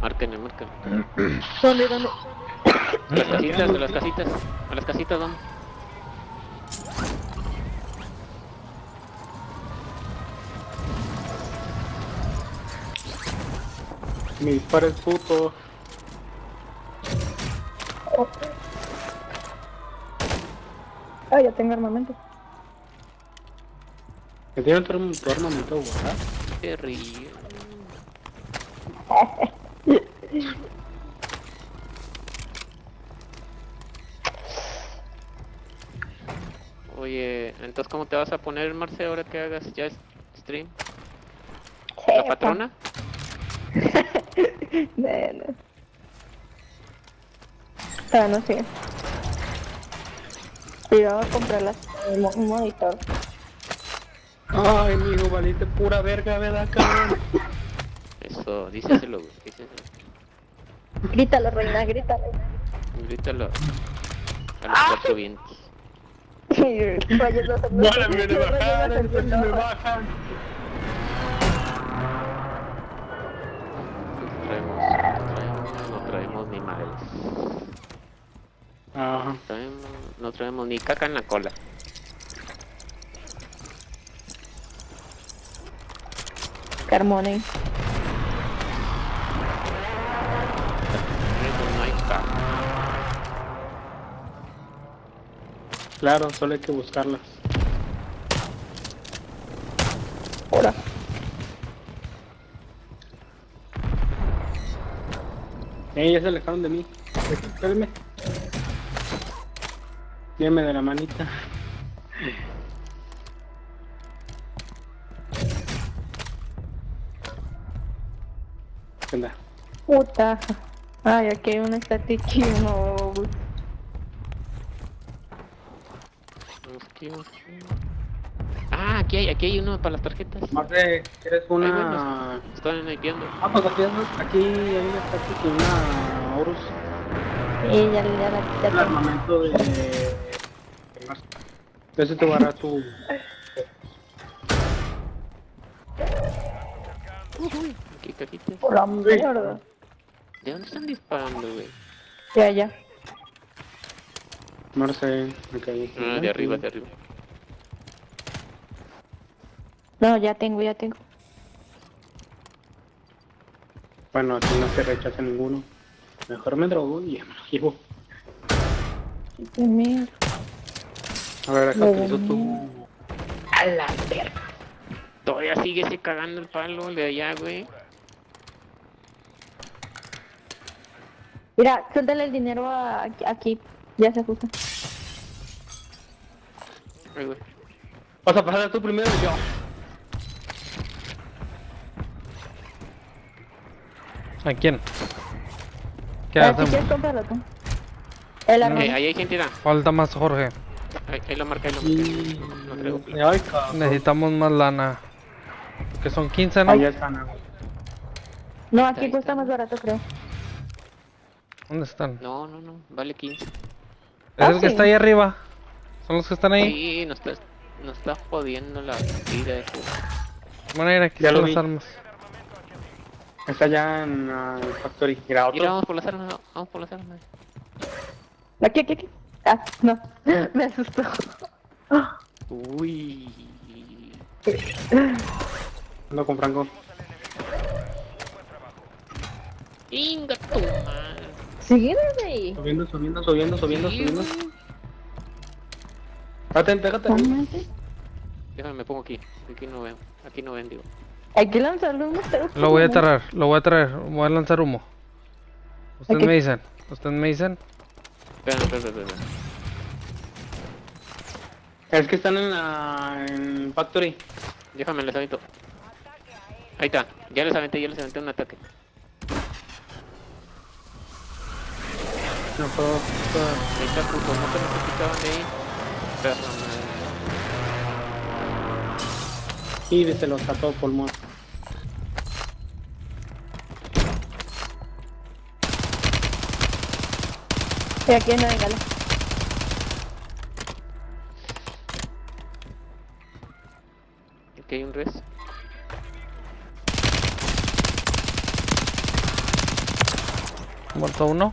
Márquenle, márquenle. ¿Dónde, dónde? A las casitas, a las casitas. A las casitas vamos. Me dispara el puto. Oh. Ah, ya tengo armamento. Que tiene tu armamento, ¿verdad? Qué río. Oye, entonces ¿cómo te vas a poner, Marce, ahora que hagas ya stream? ¿La patrona? No. Ah, no sé. Yo voy a comprar un monitor. Ay, mijo, valiste pura verga, ¿verdad, cabrón? Eso, díseselo, güey, díseselo. Grítalo, reina, grítalo. Grítalo a los cuatro vientos. Rayos no son Vale, me bajaron, me bajan. No traemos ni madres. Ajá. No traemos ni caca en la cola. Carmone. No hay caca. Claro, solo hay que buscarlas. Hola. Ya se alejaron de mí. Espérenme. Llévame de la manita. ¿Qué onda? Puta. Ay, aquí hay un static y uno. Ah, aquí hay uno para las tarjetas. Marce, ¿quieres Ay, bueno, una...? están snipeando. Ah, pues aquí hay una táctica y una Horus. Sí, ya El tengo. armamento de Marce. Entonces te va a dar tu... Aquí, cajitas. Por la mierda. ¿De dónde están disparando, güey? Ya. Marce, me caí. Ah, de arriba, de arriba. No, ya tengo. Bueno, aquí no se rechaza ninguno. Mejor me drogo y ya me lo llevo. Qué mierda. A ver, acá utilizo tu... A la verga. Todavía sigue cagando el palo de allá, güey. Mira, suéltale el dinero aquí. Ya se ajusta. Ay, güey. Vas a pasar tú primero y yo. ¿A quién? ¿Qué Si hacemos? quieres, cómpralo tú. El armamento. Ahí hay gente, da. Falta más, Jorge. Ahí lo marca, No traigo plata. Ay, cabrón. Necesitamos más lana. Que son 15, ¿no? Allá están. No, Ahí aquí está. cuesta más barato, creo. ¿Dónde están? No, vale 15. Es Ah, el que sí. está ahí arriba. Son los que están ahí. Sí, nos está jodiendo la vida eso. Van a ir aquí Ya con lo las vi. armas. Está allá en el Factory. Mira, Mira, otro. vamos por las armas, vamos por las armas. Aquí. Ah, no. Me asustó. Uy. Ando con Franco. Inga tu madre. Sigue desde ahí. Subiendo. Pégate. Déjame, me pongo aquí. Aquí no ven, digo. Hay que lanzarlo un mostero. Lo voy a traer. Voy a lanzar humo. Ustedes Ok. me dicen. Espera. Es que están en Factory. Déjame, les aviento. Ahí está. Ya les aventé un ataque. No puedo. Ahí está, puto. No te necesitaban de ahí. Perra madre. Y se los tapó pulmón. Y aquí en la bengala. Aquí hay un res. Muerto uno.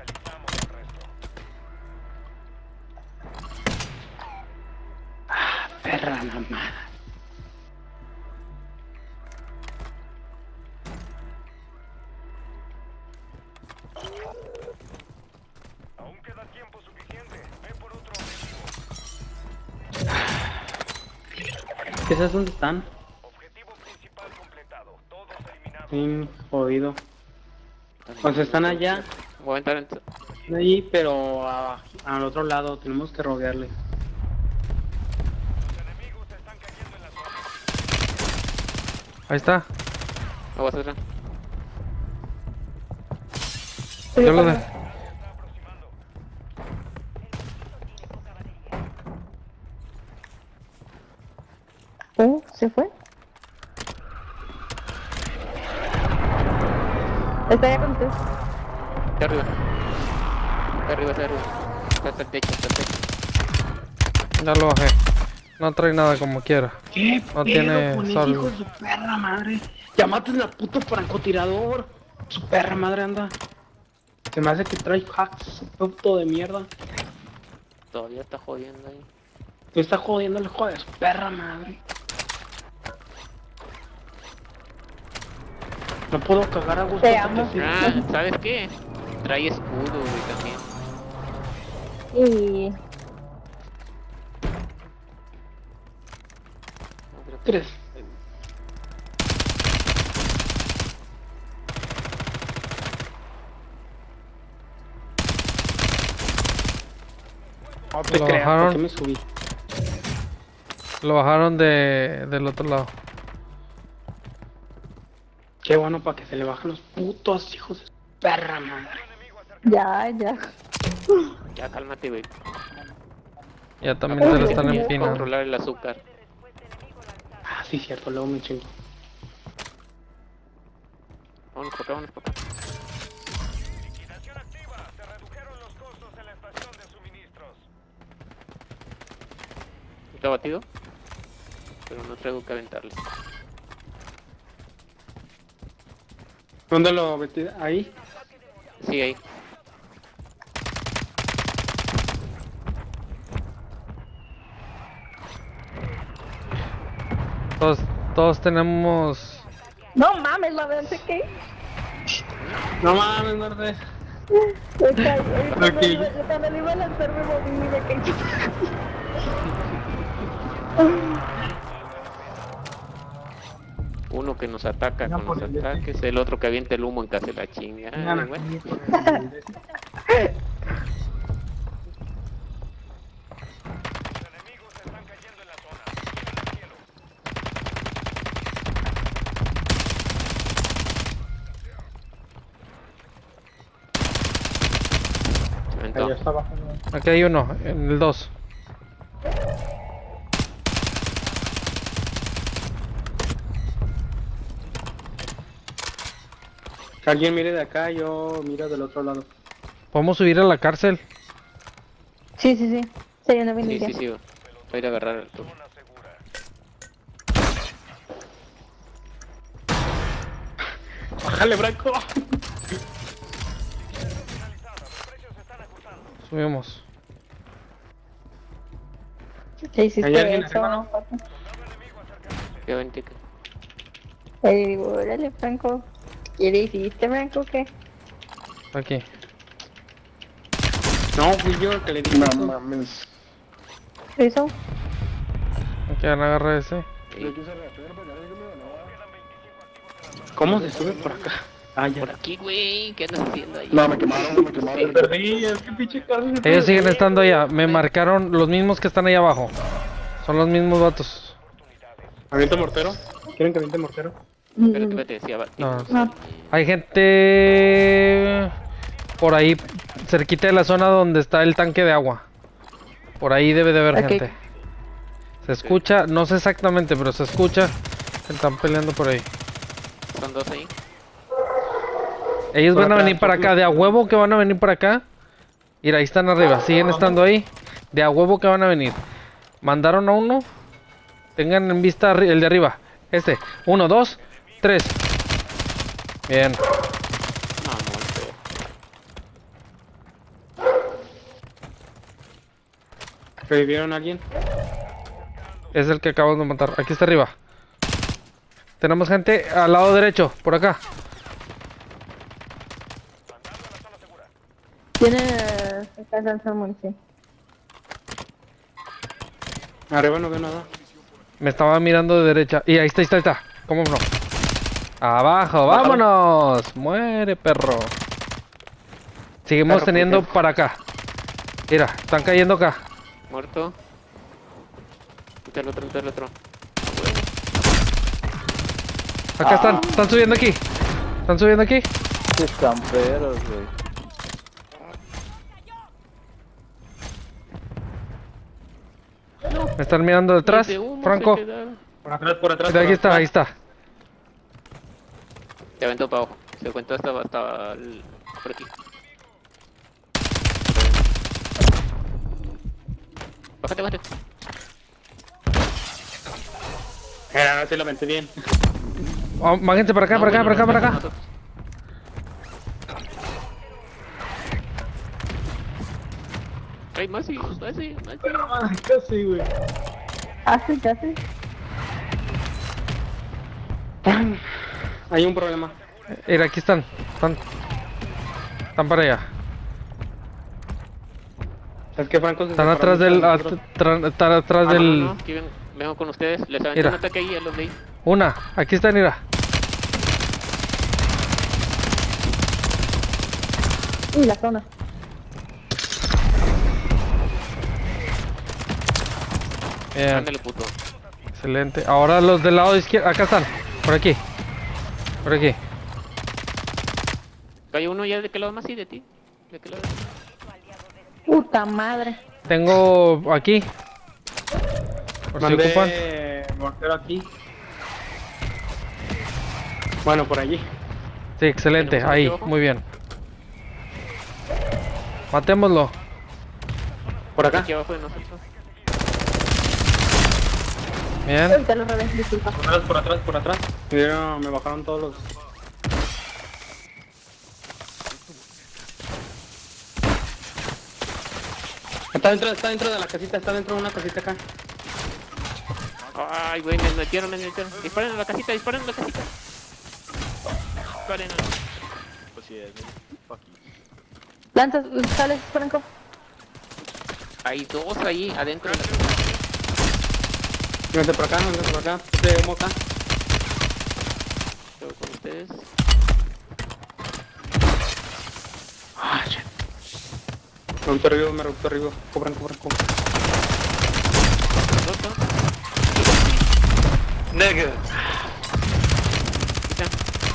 Perra mamá. Aún queda tiempo suficiente. Ve por otro objetivo. ¿Qué sabes dónde están? Objetivo principal completado. Todos eliminados. Sí, jodido. O sea, están allá, Voy a entrar en... ahí, pero al otro lado. Tenemos que rodearle. Los enemigos están cayendo en la zona. Ahí está. Me voy a hacer... Yo lo de... Se está aproximando. ¿Se fue? Está ya con usted. Está arriba. Está arriba, está arriba. Está el techo, está el techo. Ya lo bajé. No trae nada como quiera. ¿Qué No pedo tiene con ese sol. hijo de su perra madre? Ya mates la puto francotirador. Su perra madre anda. Se me hace que trae hacks, puto de mierda. Todavía está jodiendo ahí. Tú estás jodiendo el hijo de su perra madre. No puedo cagar a gusto. Te porque amo. sí. Ah, ¿sabes qué? Trae escudo, güey, también. Y... No, creo que- ¿Crees? No te Lo creas, bajaron. ¿por qué me subí? Lo bajaron del otro lado. Qué bueno para que se le bajen los putos hijos de su perra madre. Ya, ya. Ya, cálmate, güey. Ya también se lo están Tienes que empinando. controlar el azúcar. Ah, sí, cierto, luego me chingo. Vámonos por acá, vámonos por acá. Liquidación activa. Se redujeron los costos en la estación de suministros. Está batido. Pero no traigo que aventarle. ¿Dónde lo metí? ¿Ahí? Sí, ahí. Todos tenemos... No mames, la verdad es que... No mames, Norde. Cuando le iba a lanzar me moví de que... Uno que nos ataca No, con los por el ataques, el otro que avienta el humo en casa de la chinga. Vengan Ay, güey. aquí con el- Los enemigos están cayendo en la zona. Miren al cielo. Se aventó. Ahí está bajando. Aquí hay uno, en el 2. Que alguien mire de acá, yo miro del otro lado. ¿Podemos subir a la cárcel? Sí, sí, sí. Sería una Sí, bendición. sí, sí. Voy a ir a agarrar el tubo. Zona segura. ¡Bájale, Branco! Finalizada. Los precios se están ajustando. Subimos. ¿Qué hiciste ¿Hay alguien eso, arriba, no? no? Soldado enemigo acercándose. Ya vente que... Ahí digo, órale, Franco. ¿Qué le hiciste, Franco, o qué? Aquí. No, fui yo el que le dije. No mames. ¿Qué hizo? Aquí van a agarrar ese. Sí, ¿Cómo se sube por acá? Ah, ya. por aquí, güey. ¿Qué andas haciendo ahí? No, me quemaron, me quemaron. Perdí, es que pinche casa. Ellos siguen estando allá. Me marcaron los mismos que están ahí abajo. Son los mismos vatos. ¿Aviento mortero? ¿Quieren que aviente mortero? Espérate, espérate, sí, No. No. Hay gente por ahí cerquita de la zona donde está el tanque de agua. Por ahí debe de haber Ok. gente. Se escucha, no sé exactamente, pero se escucha que están peleando por ahí. Son dos ahí. Ellos Por van a atrás, venir para por acá, de a huevo que van a venir para acá. Mira, ahí están arriba, siguen estando ahí. De a huevo que van a venir. Mandaron a uno. Tengan en vista el de arriba. Este, 1, 2, 3. Bien. No, no, ¿Revivieron a alguien? Es el que acabamos de matar. Aquí está arriba. Tenemos gente al lado derecho, por acá. Tiene casa en Salmón, sí. Arriba no veo nada. Me estaba mirando de derecha. Y ahí está. ¿Cómo no? Abajo, vámonos. Muere, perro. Seguimos Perro, teniendo ¿por qué? para acá. Mira, están cayendo acá. Muerto. Entre el otro. Acá están subiendo aquí. Están subiendo aquí. Qué camperos, güey. Me están mirando detrás. De humo Franco. se quedaron. Por atrás. Mira, aquí está, ahí está. Se aventó para abajo. Se cuenta hasta por aquí. Bájate. Era, se lo aventé bien. Oh, máguense para acá, No, para acá, bueno, para acá, para acá. nosotros. Ay, más sí. Casi, güey. Casi. Hay un problema. Mira, aquí están. Están para allá. Es que Franco se Están separó atrás del. mucho de nosotros. Están atrás del. No, aquí vengo con ustedes. Les aventé Mira. un ataque ahí a los de ahí. Una, aquí están, mira. Uy, la zona. Bien, Ándale, puto. excelente. Ahora los del lado izquierdo. Acá están. Por aquí. Cayó uno ya de qué lado más, sí, de ti. ¿De qué lado? Puta madre. Tengo aquí. Por si ocupan. Mandé mortero aquí. Bueno, por allí. Sí, excelente. ¿Tenemos Ahí, aquí abajo? muy bien. Matémoslo. Por acá. Aquí abajo de nosotros. Bien. Ahorita lo revés, disculpa. Por atrás. Me bajaron todos los... Está dentro de la casita, está dentro de una casita acá. Ay, güey, me metieron. Disparen en la casita. Disparen. Lanzas, sales, Franco. Hay dos ahí adentro de la casita. Vente por acá. Este humo acá. Estoy con ustedes. Ah, shit. Me reuto arriba. Cobran. Roto. Nigga. Quita.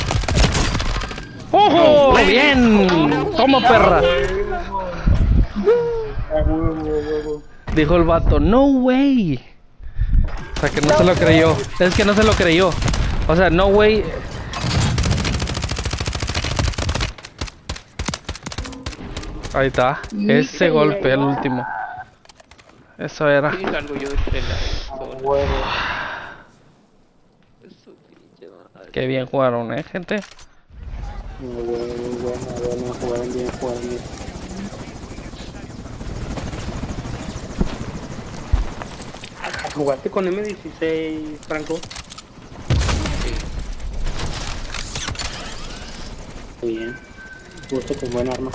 ¡Ojo! ¡Bien! ¡Toma, perra! Dijo el vato, no way. O sea, que no se lo creyó. Es que no se lo creyó. O sea, no way. Ahí está. Ese golpe, el último. Eso era. Sí, salgo yo de la zona. Eso, pinche madre. Qué bien jugaron, gente. Bueno, jugaron bien. ¿Jugaste con M16, Franco? Sí. Muy bien. Gusto con buen arma.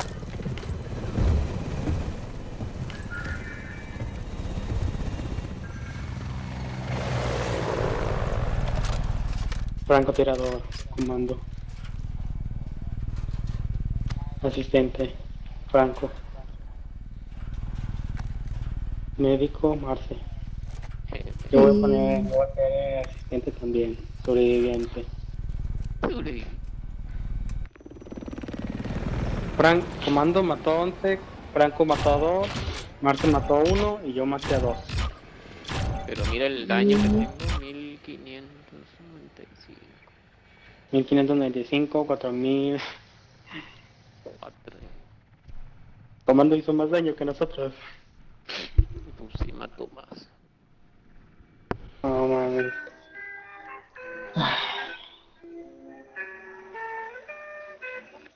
Francotirador, comando. Asistente, Franco. Médico, Marce. Yo voy a poner asistente también, sobreviviente. Sobreviví. Comando mató a 11, Franco mató a 2, Marce mató a 1 y yo maté a 2. Pero mira el daño que tengo. 1595. 1595, 4000. 4. Comando hizo más daño que nosotros. Pues sí, mató más. No mames.